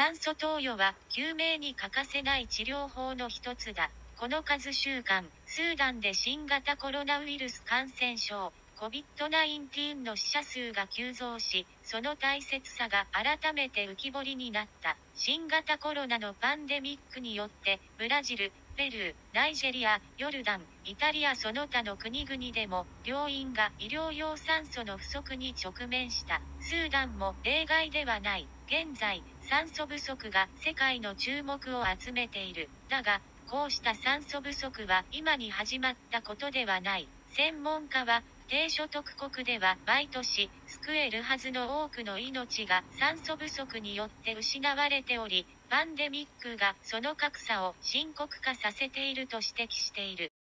酸素投与は救命に欠かせない治療法の一つだ。この数週間、スーダンで新型コロナウイルス感染症、COVID-19 の死者数が急増し、その大切さが改めて浮き彫りになった。新型コロナのパンデミックによって、ブラジル、ペルー、ナイジェリア、ヨルダン、イタリアその他の国々でも、病院が医療用酸素の不足に直面した。スーダンも例外ではない。現在、酸素不足が世界の注目を集めている。だが、こうした酸素不足は今に始まったことではない。専門家は、低所得国では毎年救えるはずの多くの命が酸素不足によって失われており、パンデミックがその格差を深刻化させていると指摘している。